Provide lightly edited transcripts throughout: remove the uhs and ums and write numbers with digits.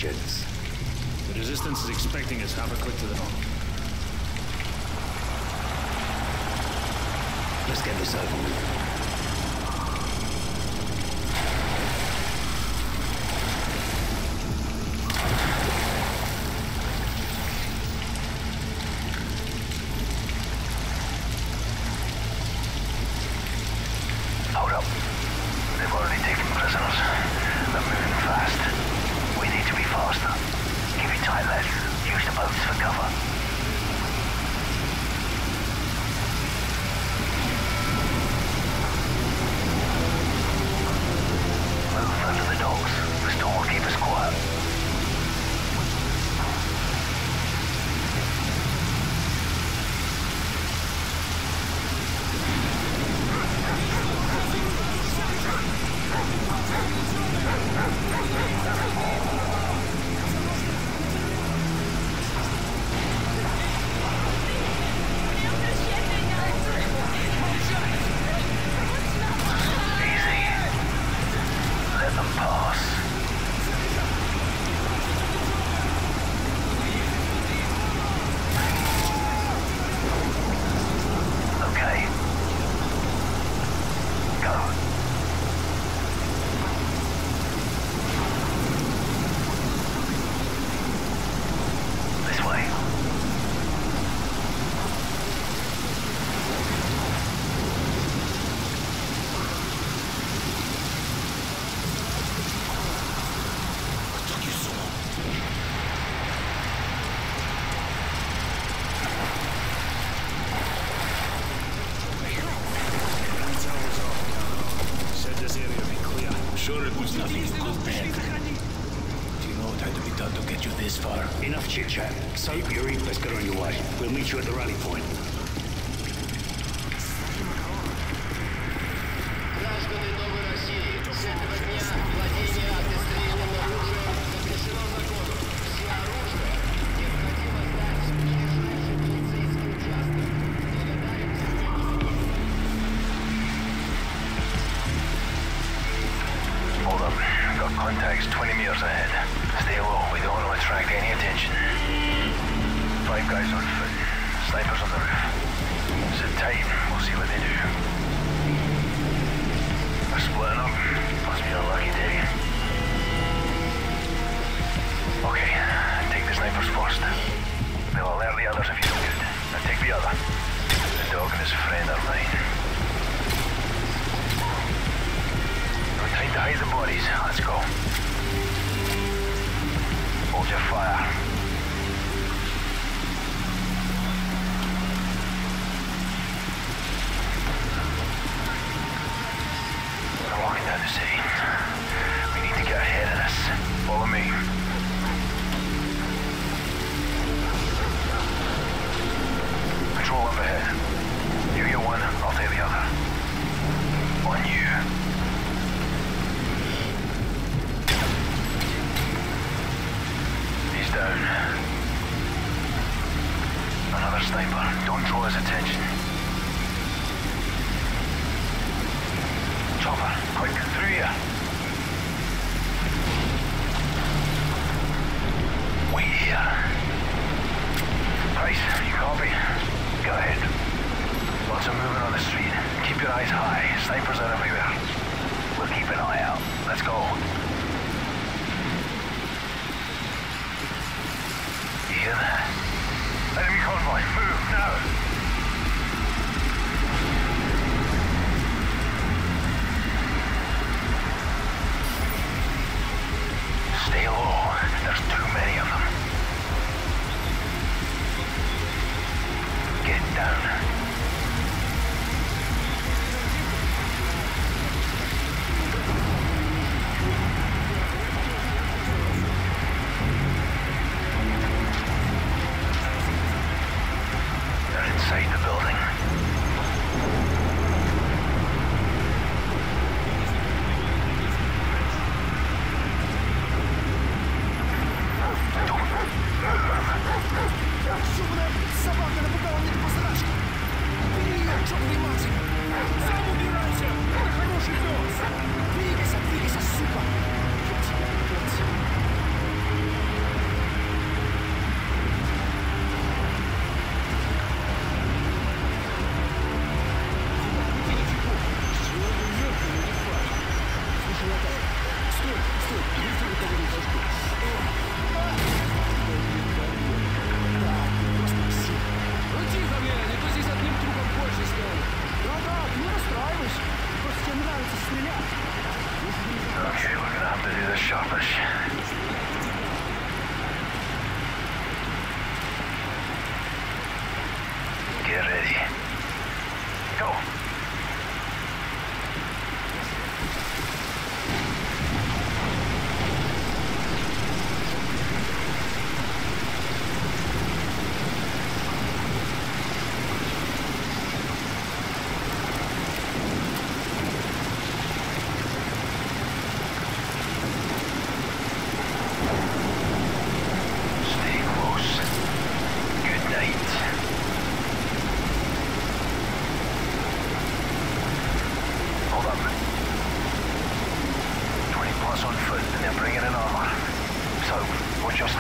gents. The Resistance is expecting us. Have a click to the north. Let's get this over with. Hold up. They've already taken prisoners. They're moving fast. We need to be faster. Keep it tight, lads. Use the boats for cover. Move under the docks. The storm will keep us quiet. Enough chit-chat. Soap, Yuri, let's get on your way. We'll meet you at the rally point. Hold up. Got contacts 20 meters ahead. Stay low. We don't want to attract any attention. 5 guys on foot. Snipers on the roof. Sit tight. We'll see what they do. We're splitting up. Must be a lucky day. Okay. Take the snipers first. They'll alert the others if you do good. Now take the other. The dog and his friend are mine. No time to hide the bodies. Let's go. Hold your fire. We're walking down the city. We need to get ahead of this. Follow me. Control up ahead. You get one, I'll take the other. On you. Down. Another sniper. Don't draw his attention. Chopper, quick, through here. Wait here. Price, you copy? Go ahead. Lots of movement on the street. Keep your eyes high. Snipers are everywhere. We'll keep an eye out. Let's go. Hear that? Enemy convoy, move now! Stay low, there's too many of them. Get down.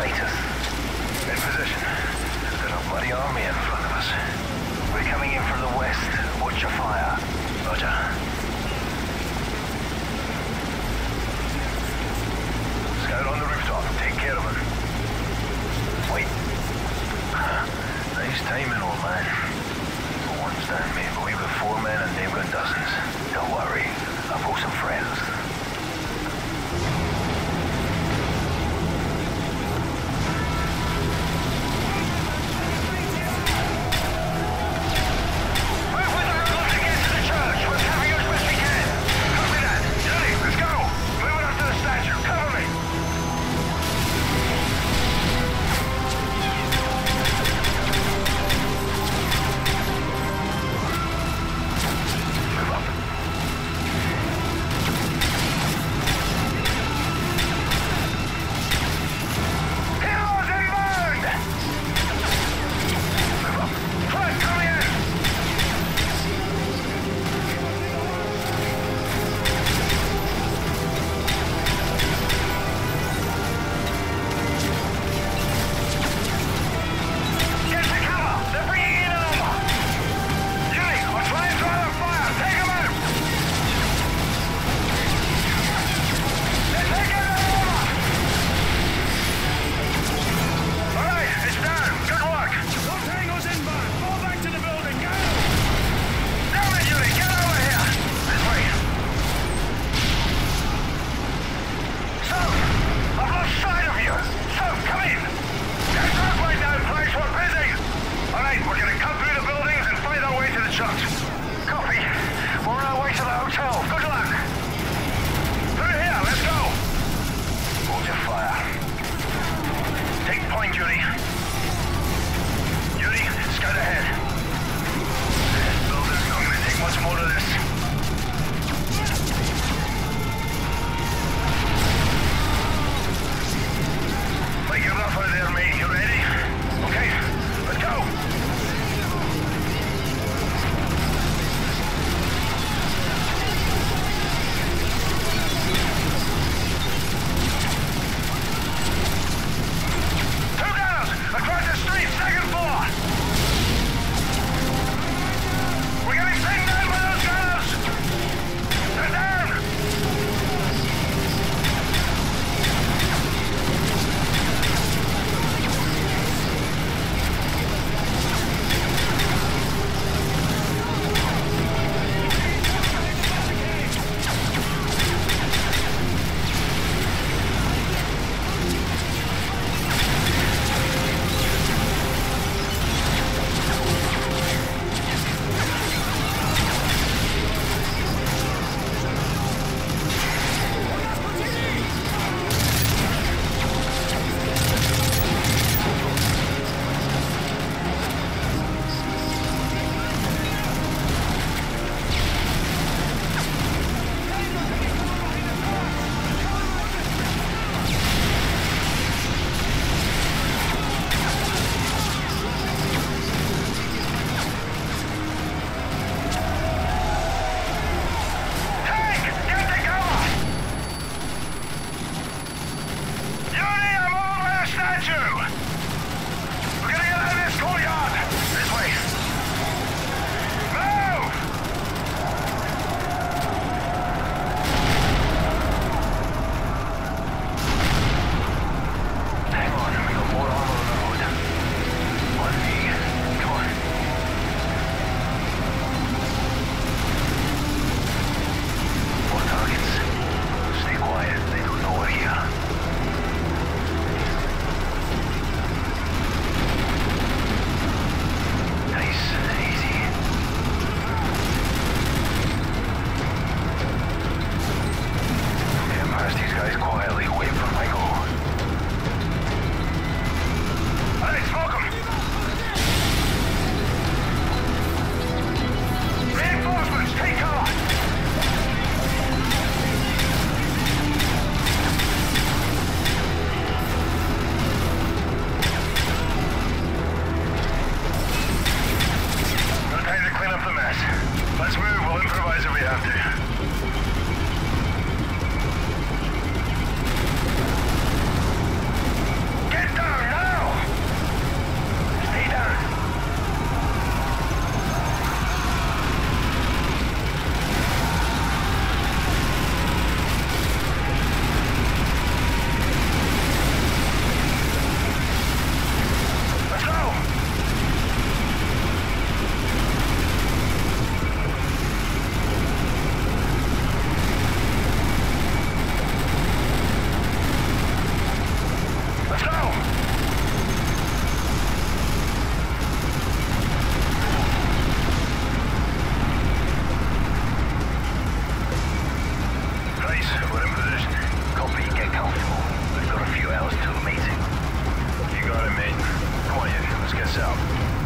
Status. In position. There's a bloody army in front of us. We're coming in from the west. Watch your fire. Roger. Scout on the rooftop. Take care of him. Wait. Nice timing, old man. For one stand, mate, but we've got 4 men and they've got dozens. Don't worry. I've got some friends. We're getting pinned down by those guys! south.